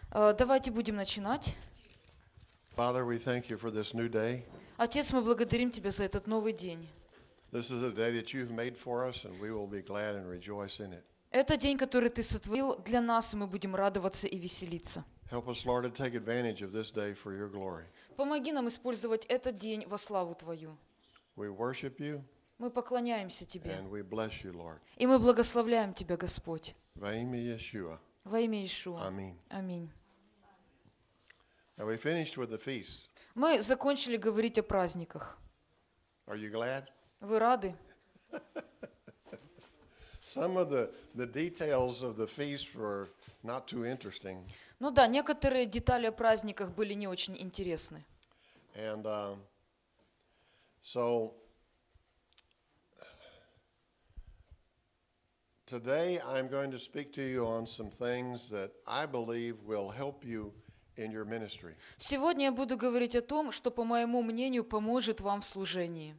Давайте будем начинать. Father, we thank you for this new day. Отец, мы благодарим Тебя за этот новый день. This is a day that you've made for us, and we will be glad and rejoice in it. Это день, который Ты сотворил для нас, и мы будем радоваться и веселиться. Help us, Lord, to take advantage of this day for your glory. Помоги нам использовать этот день во славу Твою. We worship you, Мы поклоняемся Тебе, and we bless you, Lord. и мы благословляем Тебя, Господь. Во имя Yeshua. Во имя Иешуа. Аминь. Аминь. Now, we finished with the feast. Мы закончили говорить о праздниках. Are you glad? Вы рады? Some of the details of the feast were not too interesting. Ну да, некоторые детали о праздниках были не очень интересны. And so today I'm going to speak to you on some things that I believe will help you in your ministry. Сегодня я буду говорить о том, что, по моему мнению, поможет вам в служении.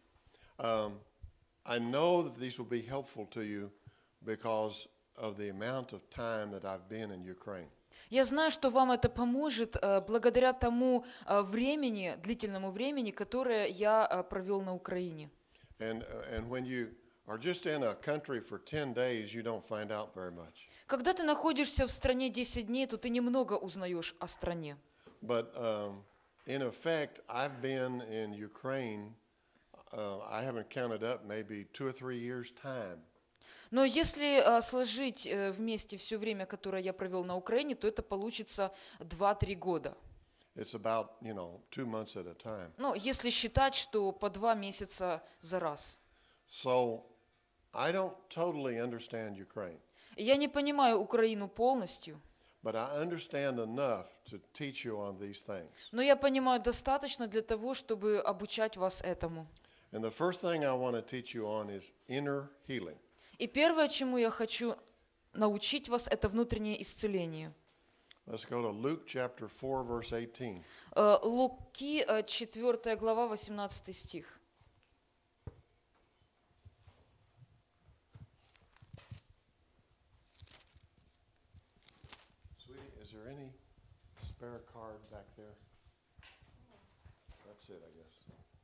I know that these will be helpful to you because of the amount of time that I've been in Ukraine. Я знаю, что вам это поможет благодаря тому времени, длительному времени, которое я провел на Украине. And when you are just in a country for 10 days, you don't find out very much. Когда ты находишься в стране 10 дней, то ты немного узнаешь о стране. But in effect, I've been in Ukraine, I haven't counted up, maybe 2 or 3 years' time. Но если сложить вместе все время, которое я провел на Украине, то это получится 2-3 года. It's about, 2 months at a time. Ну, если считать, что по 2 месяца за раз. So I don't totally understand Ukraine, Я не понимаю Украину полностью, but I understand enough to teach you on these things. но я понимаю достаточно для того, чтобы обучать вас этому. And the first thing I want to teach you on is inner healing. И первое, чему я хочу научить вас, это внутреннее исцеление. Let's go to Luke chapter 4, verse 18. Луки, 4 глава, 18 стих. Sweetie, is there any spare card back there? That's it, I guess.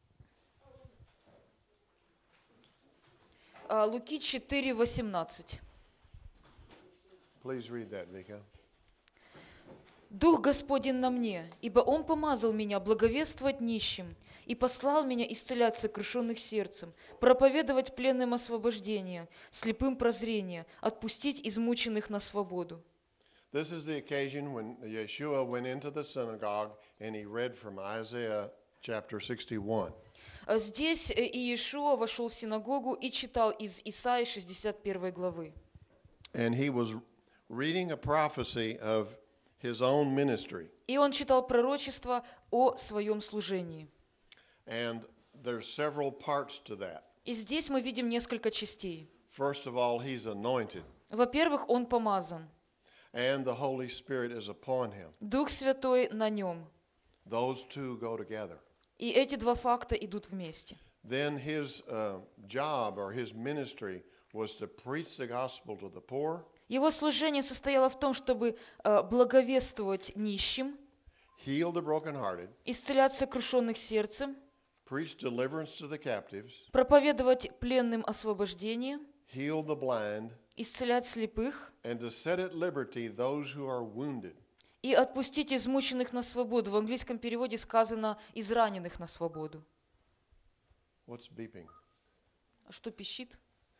Луки 4, 18. Please read that, Vika. «Дух Господень на мне, ибо Он помазал меня благовествовать нищим и послал меня исцелять сокрушенных сердцем, проповедовать пленным освобождение, слепым прозрение, отпустить измученных на свободу». This is the occasion when Yeshua went into the synagogue and he read from Isaiah chapter 61. Здесь Иешуа вошел в синагогу и читал из Исаии 61 главы. And he was reading a prophecy of his own ministry. И он читал пророчество о своем служении. And there's several parts to that. И здесь мы видим несколько частей. First of all, he's anointed, Во-первых, он помазан. and the Holy Spirit is upon him. Дух Святой на нем. Those two go together. И эти два факта идут вместе. Then his job or his ministry was to preach the gospel to the poor, Его служение состояло в том, чтобы благовествовать нищим, heal the brokenhearted, исцелять сокрушенных сердцем, preach deliverance to the captives, проповедовать пленным освобождение, heal the blind, исцелять слепых and to set at liberty those who are wounded. и отпустить измученных на свободу. В английском переводе сказано «израненных на свободу». What's beeping? А что пищит?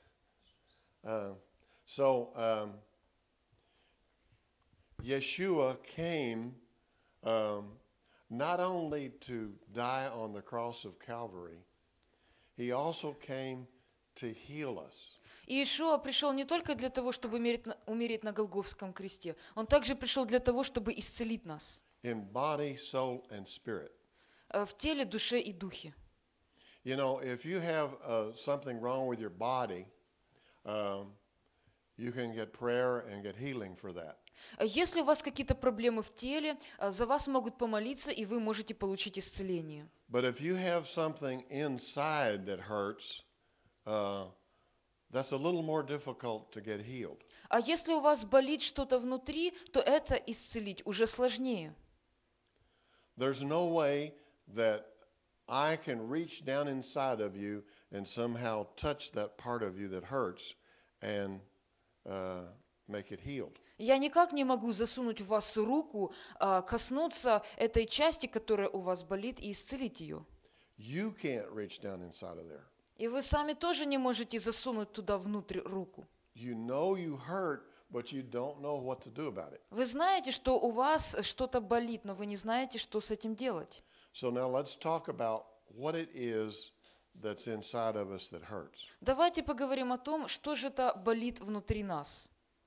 Yeshua came not only to die on the cross of Calvary, he also came to heal us. Иешуа пришел не только для того, чтобы умереть на Голгофском кресте, он также пришел для того, чтобы исцелить нас In body, soul, and spirit. в теле, душе и духе. You know, if you have something wrong with your body, you can get prayer and get healing for that. Если у вас какие-то проблемы в теле, за вас могут помолиться, и вы можете получить исцеление. But if you have something inside that hurts, that's a little more difficult to get healed. А если у вас болит что-то внутри, то это исцелить уже сложнее. There's no way that I can reach down inside of you and somehow touch that part of you that hurts and make it healed. Я никак не могу засунуть в вас руку, коснуться этой части, которая у вас болит, и исцелить ее. You can't reach down inside of there. И вы сами тоже не можете засунуть туда внутрь руку. You know you hurt, but you don't know what to do about it. Вы знаете, что у вас что-то болит, но вы не знаете, что с этим делать. So now let's talk about what it is that's inside of us that hurts. Давайте поговорим о том, что же это болит внутри нас.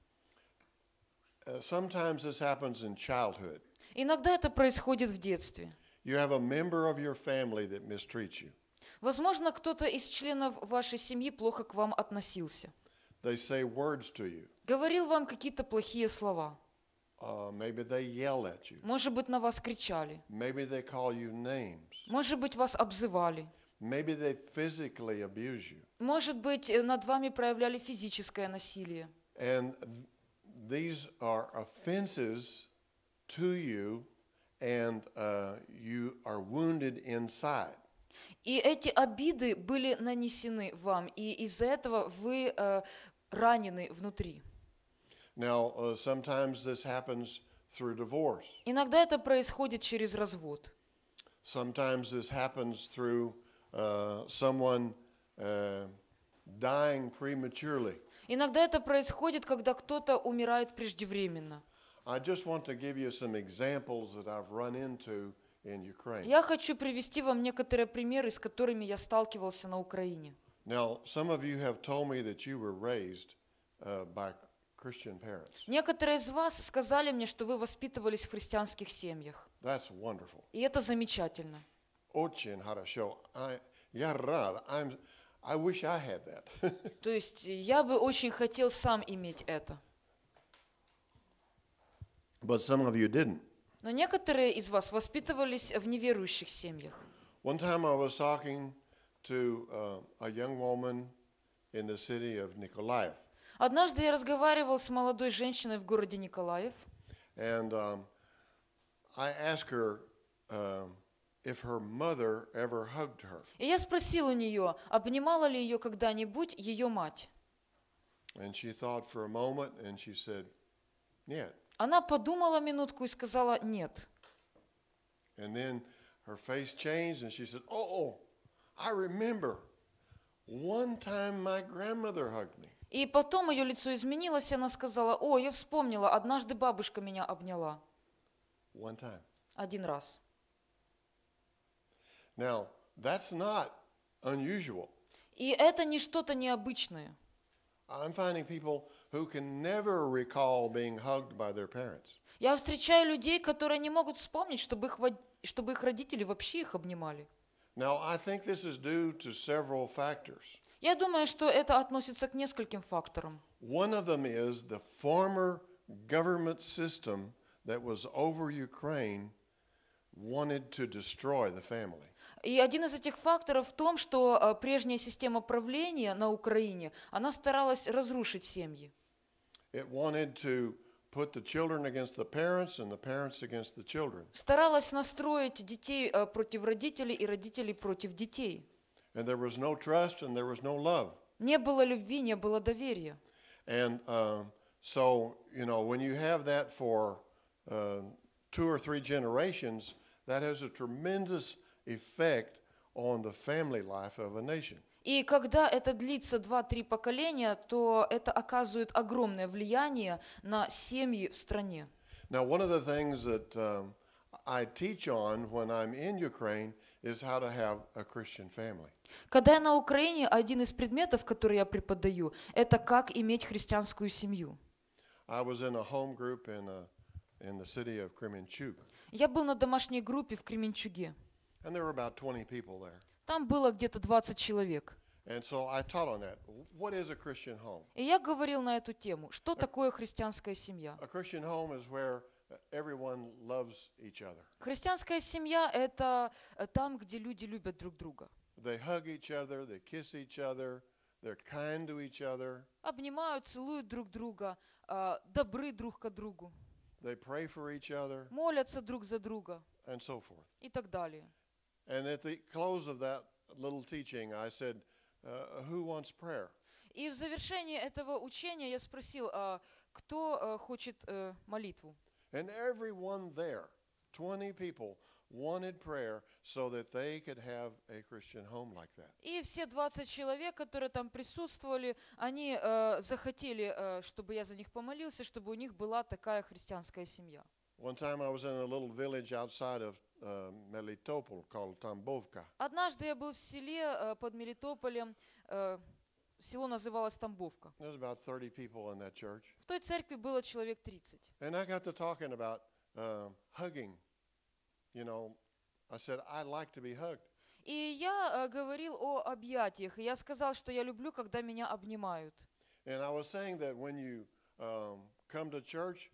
Sometimes this happens in childhood. Иногда это происходит в детстве. You have a member of your family that mistreats you. Возможно, кто-то из членов вашей семьи плохо к вам относился. They say words to you. Говорил вам какие-то плохие слова. Maybe they yell at you. Может быть, на вас кричали. Maybe they call you names. Может быть, вас обзывали. Maybe they physically abuse you. Может быть, над вами проявляли физическое насилие. And these are offenses to you, and you are wounded inside. И эти обиды были нанесены вам, и из-за этого вы ранены внутри. Now, sometimes this happens through divorce. Иногда это происходит через развод. Sometimes this happens through someone dying prematurely. Иногда это происходит, когда кто-то умирает преждевременно. I just want to give you some examples that I've run into in Ukraine. Я хочу привести вам некоторые примеры, с которыми я сталкивался на Украине. Now, some of you have told me that you were raised by Christian parents. Некоторые из вас сказали мне, что вы воспитывались в христианских семьях. That's wonderful. И это замечательно. Очень хорошо. Я рад. I wish I had that. То есть я бы очень хотел сам иметь это. But some of you didn't. Но некоторые из вас воспитывались в неверующих семьях. One time I was talking to a young woman in the city of Nikolaev. Однажды я разговаривал с молодой женщиной в городе Николаев. And I asked her if her mother ever hugged her. И я спросил у нее, обнимала ли ее когда-нибудь ее мать. And she thought for a moment and she said, нет. Она подумала минутку и сказала «нет». And then her face changed and she said, oh, I remember. One time my grandmother hugged me. И потом ее лицо изменилось, и она сказала: «О, я вспомнила, однажды бабушка меня обняла». One time. Один раз. Now, that's not unusual. И это не что-то необычное. I'm finding people who can never recall being hugged by their parents. Я встречаю людей, которые не могут вспомнить, чтобы их родители вообще их обнимали. Now, I think this is due to several factors. Я думаю, что это относится к нескольким факторам. One of them is the former government system that was over Ukraine wanted to destroy the family. И один из этих факторов в том, что прежняя система правления на Украине, она старалась разрушить семьи. It wanted to put the children against the parents and the parents against the children. Старалась настроить детей против родителей и родителей против детей. And there was no trust and there was no love. Не было любви, не было доверия. And so, you know, when you have that for 2 or 3 generations, that has a tremendous effect on the family life of a nation. И когда это длится 2-3 поколения, то это оказывает огромное влияние на семьи в стране. Now, one of the things that I teach on when I'm in Ukraine is how to have a Christian family. Когда я на Украине, один из предметов, который я преподаю, это как иметь христианскую семью. I was in a home group in the city of Kremenchuk. Я был на домашней группе в Кременчуге. And there were about 20 people there. Там было где-то 20 человек. And so I taught on that. What is a Christian home? И я говорил на эту тему, что такое христианская семья. A Christian home is where everyone loves each other. Христианская семья – это там, где люди любят друг друга. They hug each other, they kiss each other, they're kind to each other, обнимают, целуют друг друга, добры друг к другу, they pray for each other, молятся друг за друга and so forth. и так далее. And at the close of that little teaching, I said, who wants prayer? И в завершении этого учения я спросил, кто хочет молитву? And everyone there, 20 people, wanted prayer so that they could have a Christian home like that. И все 20 человек, которые там присутствовали, они захотели, чтобы я за них помолился, чтобы у них была такая христианская семья. One time I was in a little village outside of Melitopol called Tambovka. Однажды я был в селе под Мелитополем, село называлось Тамбовка. There was about 30 people in that church. В той церкви было человек 30. And I got to talking about hugging. You know, I said, I like to be hugged. И я говорил о объятиях, и я сказал, что я люблю, когда меня обнимают. And I was saying that when you come to church,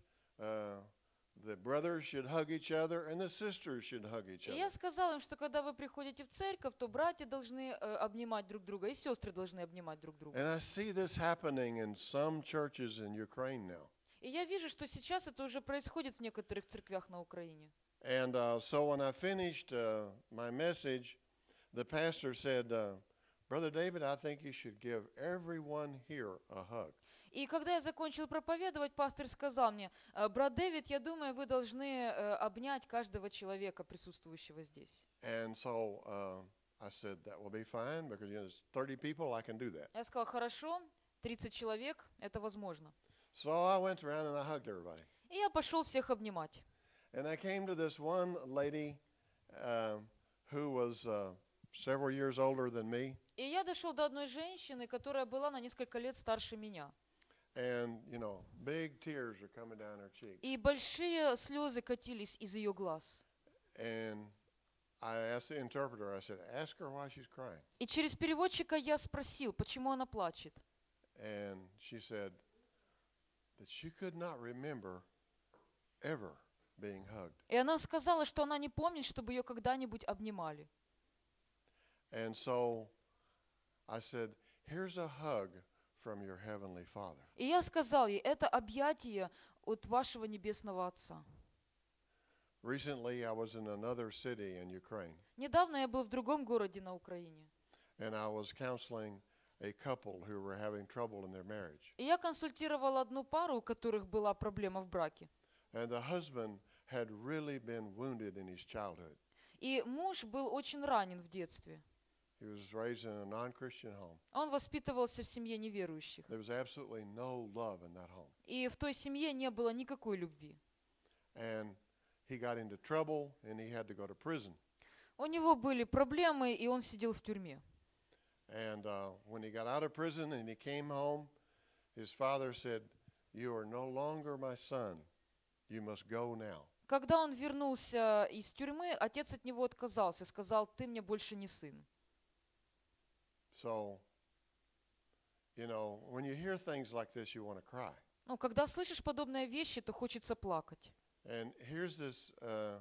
the brothers should hug each other and the sisters should hug each И other. я сказал им, что когда вы приходите в церковь, то братья должны обнимать друг друга, и сестры должны обнимать друг друга. And I see this happening in some churches in Ukraine now. И я вижу, что сейчас это уже происходит в некоторых церквях на Украине. And so when I finished my message, the pastor said, Brother David, I think you should give everyone here a hug. И когда я закончил проповедовать, пастор сказал мне: брат Дэвид, я думаю, вы должны обнять каждого человека, присутствующего здесь. And so I said, that will be fine, because there's 30 people, I can do that. Я сказал: хорошо, 30 человек, это возможно. So I went around and I hugged everybody. И я пошел всех обнимать. And I came to this one lady who was several years older than me. И я дошел до одной женщины, которая была на несколько лет старше меня. And, you know, big tears are coming down her cheeks. И большие слезы катились из ее глаз. And I asked the interpreter, I said, ask her why she's crying. И через переводчика я спросил, почему она плачет. And she said that she could not remember ever being hugged. И она сказала, что она не помнит, чтобы ее когда-нибудь обнимали. And so I said, here's a hug from your heavenly Father. И я сказал ей: это объятие от вашего небесного Отца. Recently, I was in another city in Ukraine, Недавно я был в другом городе на Украине. and I was counseling a couple who were having trouble in their marriage. И я консультировал одну пару, у которых была проблема в браке. And the husband had really been wounded in his childhood. И муж был очень ранен в детстве. He was raised in a non-Christian home. Он воспитывался в семье неверующих. There was absolutely no love in that home. И в той семье не было никакой любви. And he got into trouble, and he had to go to prison. У него были проблемы, и он сидел в тюрьме. And when he got out of prison and he came home, his father said, "You are no longer my son. You must go now." Когда он вернулся из тюрьмы, отец от него отказался, сказал: ты мне больше не сын. So, you know, when you hear things like this, you want to cry. Ну, когда слышишь подобные вещи, то хочется плакать. And here's this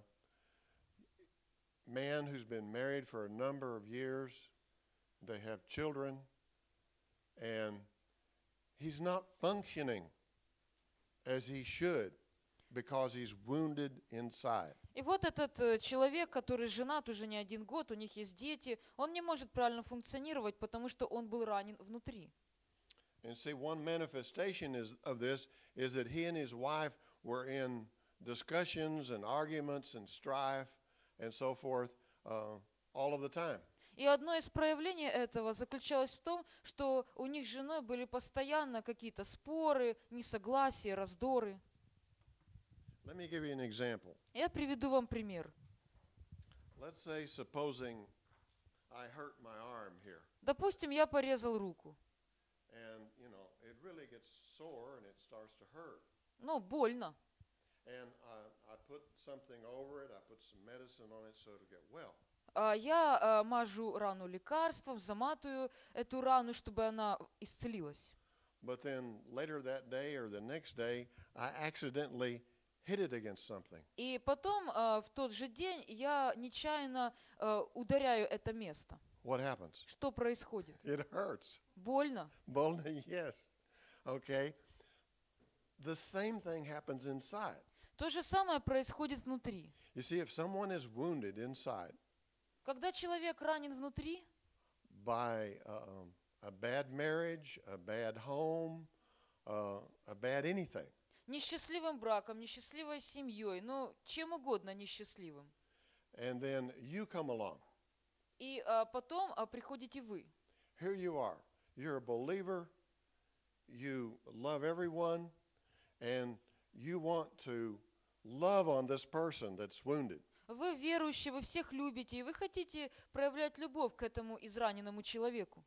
man who's been married for a number of years. They have children, and he's not functioning as he should because he's wounded inside. И вот этот человек, который женат уже не 1 год, у них есть дети, он не может правильно функционировать, потому что он был ранен внутри. And see, one manifestation of this is that he and his wife were in discussions and arguments and strife and so forth all of the time. И одно из проявлений этого заключалось в том, что у них с женой были постоянно какие-то споры, несогласия, раздоры. Let me give you an example. Я приведу вам пример. Let's say, supposing I hurt my arm here, Допустим, я порезал руку. and you know it really gets sore and it starts to hurt. Ну, больно. And I put something over it. I put some medicine on it so it'll get well. Я мажу рану лекарством, заматываю эту рану, чтобы она исцелилась. But then later that day or the next day, I accidentally hit it against something. И потом в тот же день я нечаянно ударяю это место. what happens? что происходит? It hurts. Больно. Больно, yes. Okay. The same thing happens inside. То же самое происходит внутри. You see, if someone is wounded inside Когда человек ранен внутри, by a bad marriage, a bad home, a bad anything, несчастливым браком, несчастливой семьей, ну, чем угодно несчастливым. and then you come along. И потом приходите вы. Here you are. You're a believer. You love everyone, and you want to love on this person that's wounded. Вы верующие, вы всех любите, и вы хотите проявлять любовь к этому израненному человеку.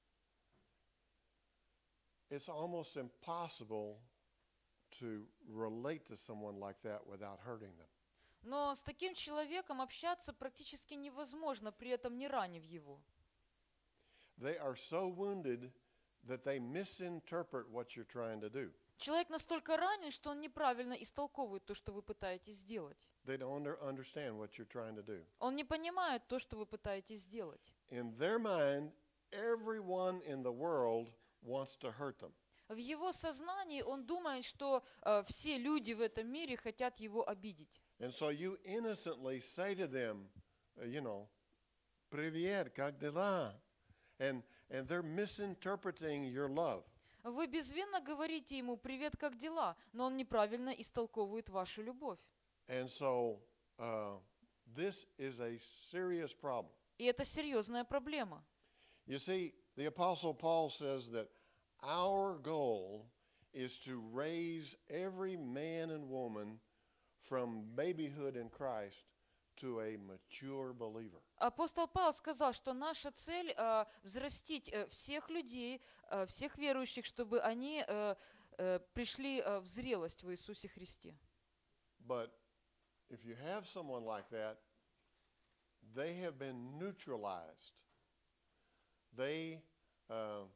It's almost impossible to relate to someone like that without hurting them. Но с таким человеком общаться практически невозможно, при этом не ранив его. They are so wounded that they misinterpret what you're trying to do. Человек настолько ранен, что он неправильно истолковывает то, что вы пытаетесь сделать. They don't understand what you're trying to do. Он не понимает то, что вы пытаетесь сделать. In their mind, everyone in the world wants to hurt them. В его сознании он думает, что все люди в этом мире хотят его обидеть. And so you innocently say to them, "Привет, как дела?" And they're misinterpreting your love. Вы безвинно говорите ему «Привет, как дела?», но он неправильно истолковывает вашу любовь. And so this is a serious problem. И это серьезная проблема. You see, the Apostle Paul says that our goal is to raise every man and woman from babyhood in Christ to a mature believer. Апостол Павел сказал, что наша цель взрастить всех людей, всех верующих, чтобы они пришли в зрелость в Иисусе Христе. But if you have someone like that, they have been neutralized. They are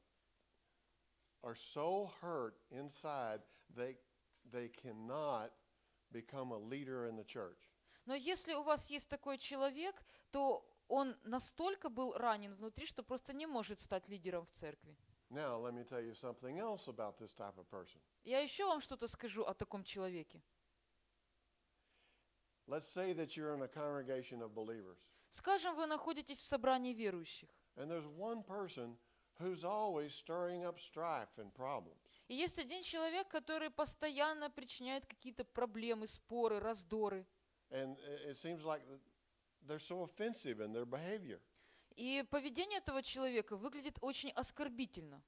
so hurt inside they cannot become a leader in the church. Но если у вас есть такой человек, то он настолько был ранен внутри, что просто не может стать лидером в церкви. Now, let me tell you something else about this type of person. Я еще вам что-то скажу о таком человеке. Let's say that you're in a congregation of believers, Скажем, вы находитесь в собрании верующих, and there's one person who's always stirring up strife and problems. и есть один человек, который постоянно причиняет какие-то проблемы, споры, раздоры. And it seems like they're so offensive in their behavior. И поведение этого человека выглядит очень оскорбительно.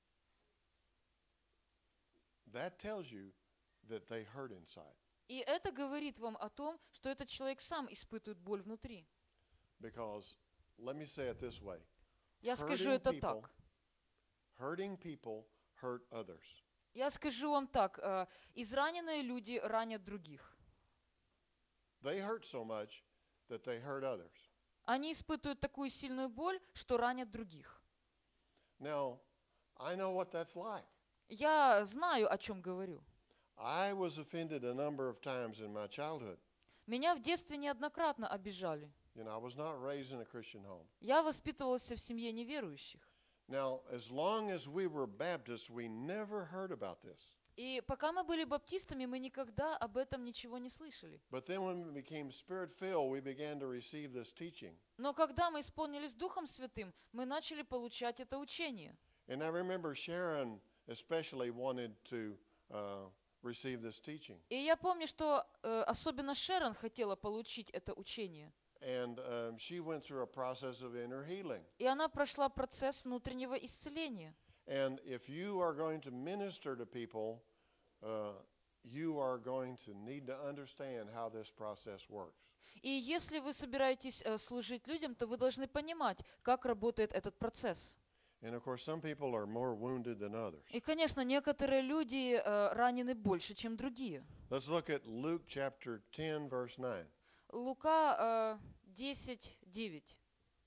That tells you that they hurt inside. И это говорит вам о том, что этот человек сам испытывает боль внутри. Because, let me say it this way. Я скажу это так. Hurting people hurt others. Я скажу вам так. Израненные люди ранят других. They hurt so much that they hurt others. Они испытывают такую сильную боль, что ранят других. Now, I know what that's like. Я знаю, о чем говорю. I was offended a number of times in my childhood. Меня в детстве неоднократно обижали. I was not raised in a Christian home. Я воспитывался в семье неверующих. Now, as long as we were Baptists, we never heard about this. И пока мы были баптистами, мы никогда об этом ничего не слышали. But then when we became Spirit-filled, we began to receive this teaching. Но когда мы исполнились Духом Святым, мы начали получать это учение. And I remember Sharon especially wanted to receive this teaching. И я помню, что особенно Шерон хотела получить это учение. And she went through a process of inner healing. И она прошла процесс внутреннего исцеления. And if you are going to minister to people, you are going to need to understand how this process works. И если вы собираетесь служить людям, то вы должны понимать, как работает этот процесс. And of course, some people are more wounded than others. И, конечно, некоторые люди ранены больше, чем другие. Let's look at Luke chapter 10, verse 9. Лука 10:9.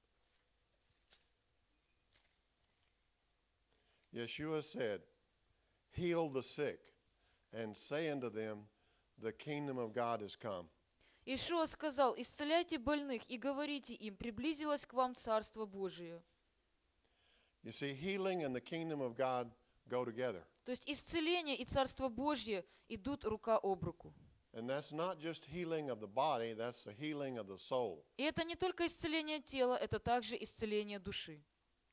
Yeshua said, "Heal the sick, and say unto them, the kingdom of God is come." Иешуа сказал: «Исцеляйте больных и говорите им, приблизилось к вам Царство Божие». You see, healing and the kingdom of God go together. То есть исцеление и Царство Божье идут рука об руку. And that's not just healing of the body, that's the healing of the soul. И это не только исцеление тела, это также исцеление души.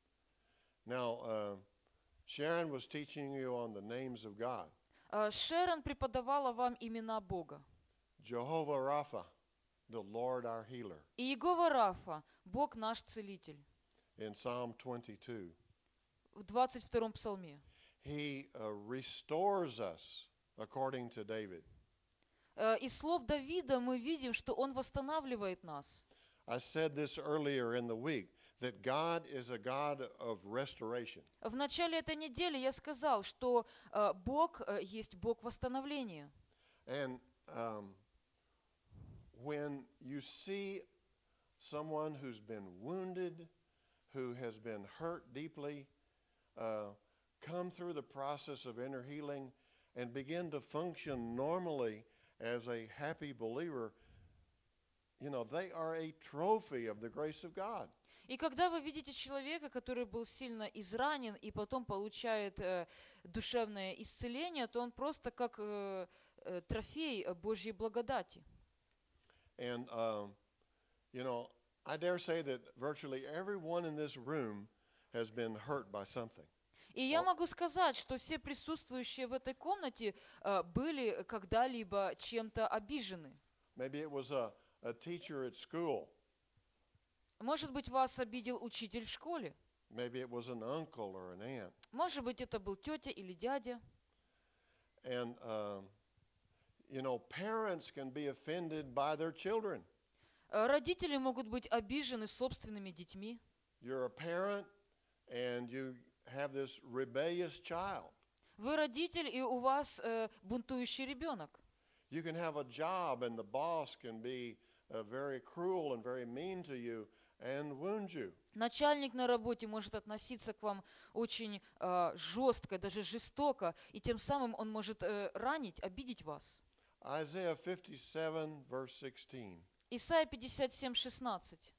Now, Sharon was teaching you on the names of God. Шерон преподавала вам имена Бога. Jehovah Rapha, the Lord our healer, И Иегова Рафа, Бог наш целитель. in Psalm 22. В 22-м псалме. He restores us, according to David. Из слов Давида мы видим, что Он восстанавливает нас. I said this earlier in the week, that God is a God of restoration. В начале этой недели я сказал, что Бог есть Бог восстановления. And when you see someone who's been wounded, who has been hurt deeply, come through the process of inner healing and begin to function normally as a happy believer, you know, they are a trophy of the grace of God. И когда вы видите человека, который был сильно изранен и потом получает душевное исцеление, то он просто как трофей Божьей благодати. And, you know, I dare say that virtually everyone in this room has been hurt by something. И я могу сказать, что все присутствующие в этой комнате были когда-либо чем-то обижены. Maybe it was a teacher at school. Может быть, вас обидел учитель в школе. Maybe it was an uncle or an aunt. Может быть, это был тетя или дядя. And, you know, parents can be offended by their children. Родители могут быть обижены собственными детьми. You're a parent and you have this rebellious child. Вы родитель, и у вас бунтующий ребенок. You can have a job and the boss can be very cruel and very mean to you and wound you. Начальник на работе может относиться к вам очень жестко, даже жестоко, и тем самым он может ранить, обидеть вас. Isaiah 57, verse 16. Исайя 57, 16.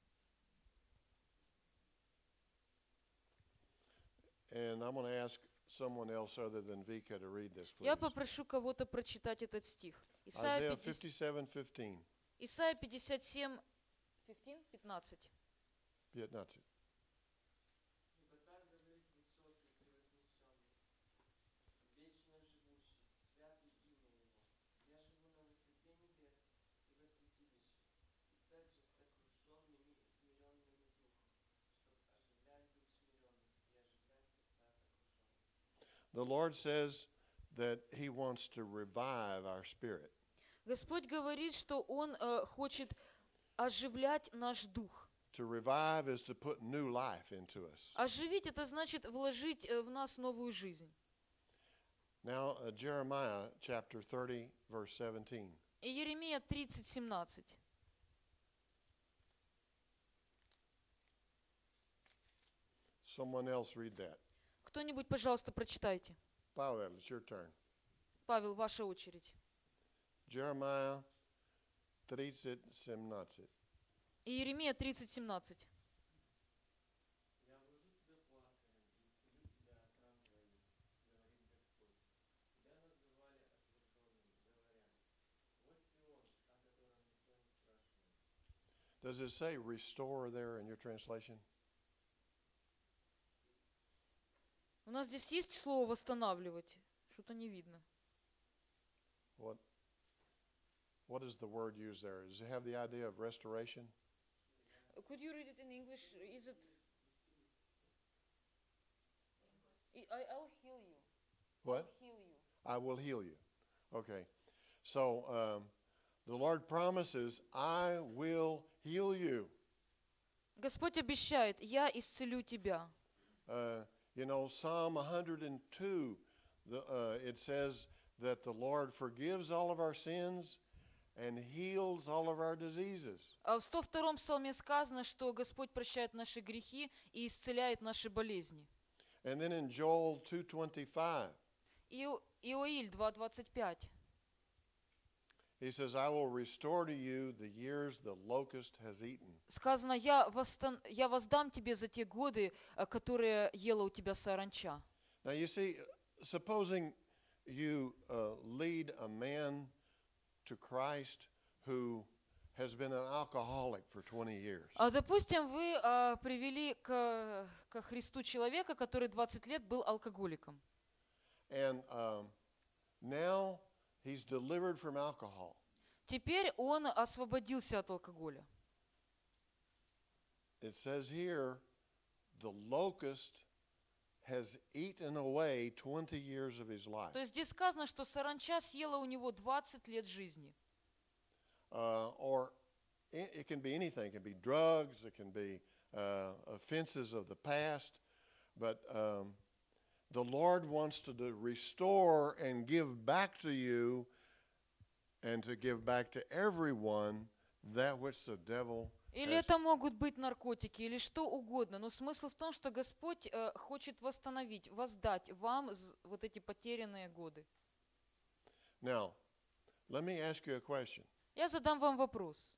And I'm going to ask someone else other than Vika to read this, please. Я попрошу кого-то прочитать этот стих. Isaiah 57, 15. Исайя 57, 15. 15. Ибо так говорит высокий, превознесенный, вечно живущий, святый имя Его. Я живу на высоте небес и во святилище, и также с сокрушенными и смиренными духом, чтобы оживлять дух смиренных и оживлять сердца сокрушенных. The Lord says that He wants to revive our spirit. Господь говорит, что Он хочет оживлять наш дух. To revive is to put new life into us. Оживить — это значит вложить в нас новую жизнь. Now, Jeremiah chapter 30, verse 17. И Еремия 30, 17. Someone else read that. Кто-нибудь, пожалуйста, прочитайте. Pavel, it's your turn. Павел, ваша очередь. Jeremiah 30, 17. И Еремия 30, 17. Я вложу тебя плакаем и исцелю тебя от ран твоих, говорит Господь. Тебя называли ослушенным, говоря, вот Сион, о котором никто не спрашивает. Does it say restore there in your translation? У нас здесь есть слово «восстанавливать»? Что-то не видно. What is the word used there? Does it have the idea of restoration? Could you read it in English? Is it... I'll heal you. What? I'll heal you. I will heal you. Okay. So the Lord promises, I will heal you. Господь обещает: «Я исцелю тебя». You know, Psalm 102, it says that the Lord forgives all of our sins and heals all of our diseases. А в 102-м псалме сказано, что Господь прощает наши грехи и исцеляет наши болезни. And then in Joel 2:25, Иоиль 2:25. He says, I will restore to you the years the locust has eaten. Сказано, я воздам тебе за те годы, которые ела у тебя саранча. Now, you see, supposing you lead a man to Christ who has been an alcoholic for 20 years. Допустим, вы привели ко Христу человека, который 20 лет был алкоголиком. And now he's delivered from alcohol. Теперь он освободился от алкоголя. It says here, the locust has eaten away 20 years of his life. То есть здесь сказано, что саранча съела у него 20 лет жизни. Or it can be anything. It can be drugs. It can be offenses of the past. But the Lord wants to restore and give back to you and to give back to everyone that which the devil Или has. это могут быть наркотики, или что угодно. Но смысл в том, что Господь хочет восстановить, воздать вам вот эти потерянные годы. Now, let me ask you a question. Я задам вам вопрос.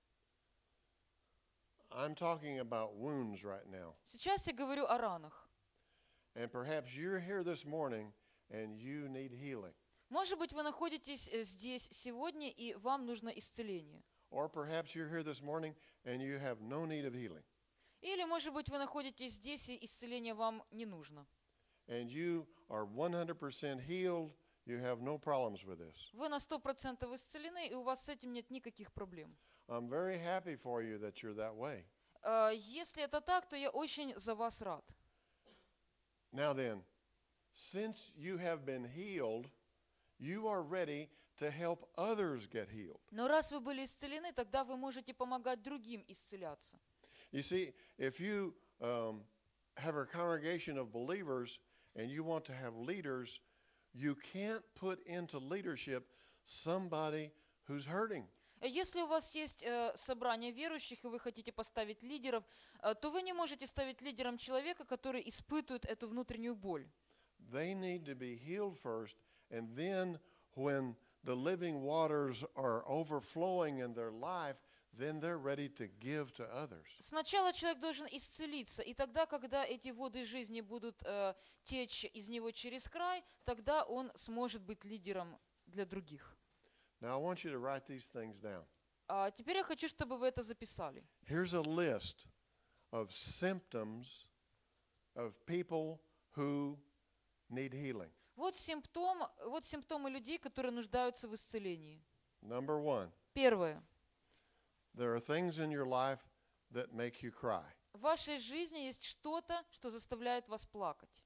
I'm talking about wounds right now. Сейчас я говорю о ранах. And perhaps you're here this morning and you need healing. Может быть, вы находитесь здесь сегодня, и вам нужно исцеление. Or perhaps you're here this morning and you have no need of healing. Или, может быть, вы находитесь здесь, и исцеление вам не нужно. And you are 100% healed, you have no problems with this. Вы на 100% исцелены, и у вас с этим нет никаких проблем. I'm very happy for you that you're that way. Если это так, то я очень за вас рад. Now then, since you have been healed, you are ready to help others get healed. Но раз вы были исцелены, тогда вы можете помогать другим исцеляться. You see, if you have a congregation of believers and you want to have leaders, you can't put into leadership somebody who's hurting. Если у вас есть собрание верующих, и вы хотите поставить лидеров, то вы не можете ставить лидером человека, который испытывает эту внутреннюю боль. They need to be healed first, and then when the living waters are overflowing in their life, then they're ready to give to others. Сначала человек должен исцелиться, и тогда, когда эти воды жизни будут течь из него через край, тогда он сможет быть лидером для других. Now I want you to write these things down. А теперь я хочу, чтобы вы это записали. Here's a list of symptoms of people who need healing. Вот симптомы людей, которые нуждаются в исцелении. Number one, Первое. there are things in your life that make you cry. В вашей жизни есть что-то, что заставляет вас плакать.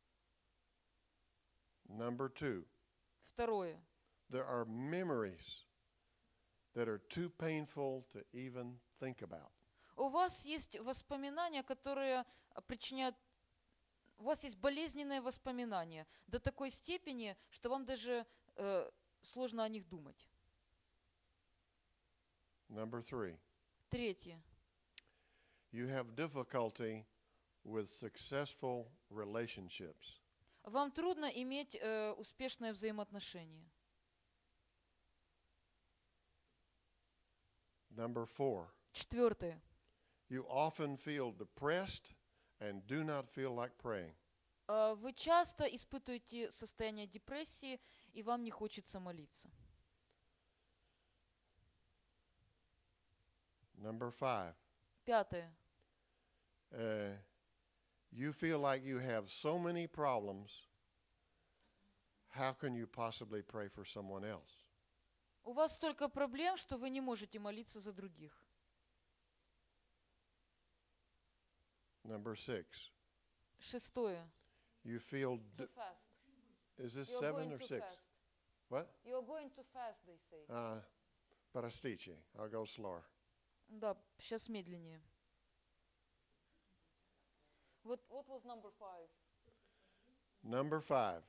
Number two, Второе. there are memories that are too painful to even think about. У вас есть воспоминания, которые причиняют... У вас есть болезненные воспоминания до такой степени, что вам даже сложно о них думать. Number three, Третье. you have difficulty with successful relationships. Вам трудно иметь успешные взаимоотношения. Number four, Четвертое. you often feel depressed and do not feel like praying. Вы часто испытываете состояние депрессии, и вам не хочется молиться. Number five, Пятое. you feel like you have so many problems. How can you possibly pray for someone else? У вас столько проблем, что вы не можете молиться за других. Number six, Шестое. you feel. Too fast. Is this You're 7 going or too 6? fast. What? You're going too fast, they say. Parastici. I'll go slower. Да, сейчас медленнее. What was number 5? Number 5,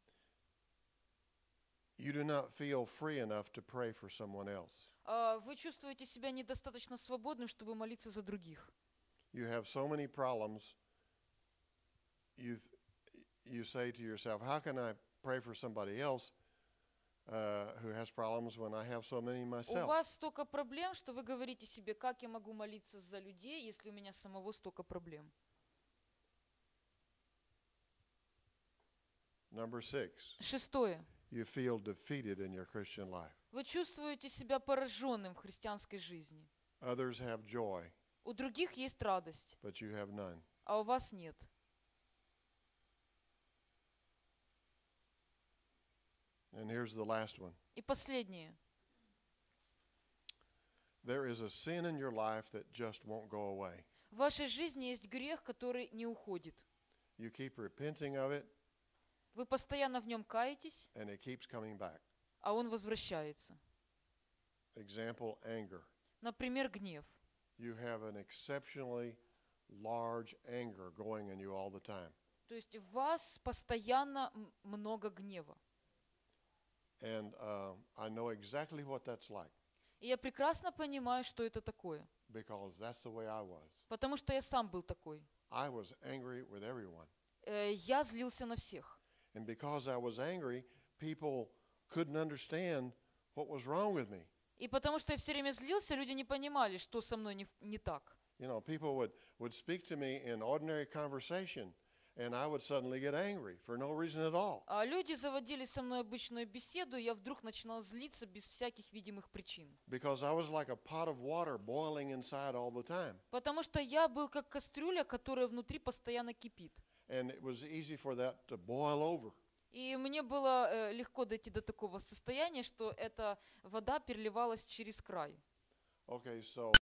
you do not feel free enough to pray for someone else. Вы чувствуете себя недостаточно свободным, чтобы молиться за других. You have so many problems. You say to yourself, how can I pray for somebody else who has problems when I have so many У myself. вас столько проблем, что вы говорите себе, как я могу молиться за людей, если у меня самого столько проблем. Number 6, Шестое. you feel defeated in your Christian life. Вы чувствуете себя пораженным в христианской жизни. Others have joy, У других есть радость, but you have none. а у вас нет. And here's the last one. И последнее. There is a sin in your life that just won't go away. В вашей жизни есть грех, который не уходит. You keep repenting of it, Вы постоянно в нем каетесь, and it keeps coming back. а он возвращается. Example, anger. Например, гнев. You have an exceptionally large anger going in you all the time. То есть в вас постоянно много гнева. And I know exactly what that's like И я прекрасно понимаю, что это такое. because that's the way I was. Потому что я сам был такой. I was angry with everyone. Я злился на всех. And because I was angry, people couldn't understand what was wrong with me. И потому что я все время злился, люди не понимали, что со мной не так. You know, people would speak to me in ordinary conversation, and I would suddenly get angry for no reason at all. А люди заводили со мной обычную беседу, и я вдруг начинал злиться без всяких видимых причин. Because I was like a pot of water boiling inside all the time. Потому что я был как кастрюля, которая внутри постоянно кипит. And it was easy for that to boil over. И мне было легко дойти до такого состояния, что эта вода переливалась через край. Okay, so